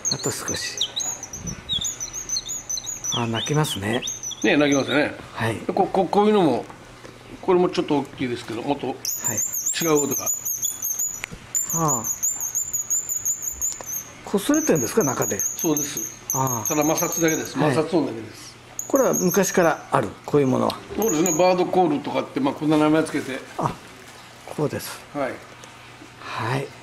あと少し。あ、鳴きますね。 ね、鳴きますよね。 はい。 こういうのも、これもちょっと大きいですけど、もっとはい。 違う音が。 ああ。擦れてるんですか、中で。 そうです。 ああ。 ただ摩擦だけです。摩擦音だけです。 これは昔からある、こういうものは。 そうですね、バードコールとかって、こんな名前つけて。 あ、こうです。 はい。 はい。